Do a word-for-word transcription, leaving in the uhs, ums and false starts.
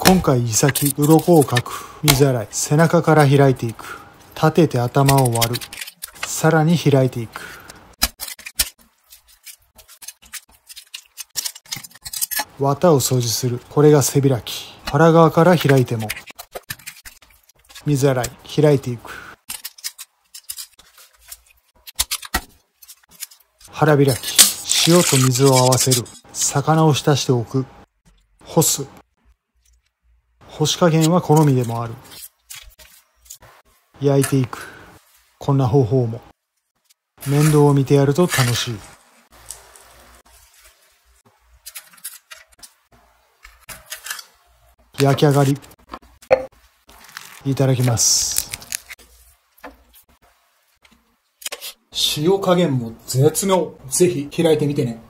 今回イサキ、鱗をかく、水洗い、背中から開いていく。立てて頭を割る。さらに開いていく。綿を掃除する。これが背開き。腹側から開いても。水洗い、開いていく。腹開き。塩と水を合わせる。魚を浸しておく。干す。干し加減は好みでもある。焼いていく。こんな方法も。面倒を見てやると楽しい。焼き上がり。いただきます。 塩加減も絶妙。ぜひ開いてみてね。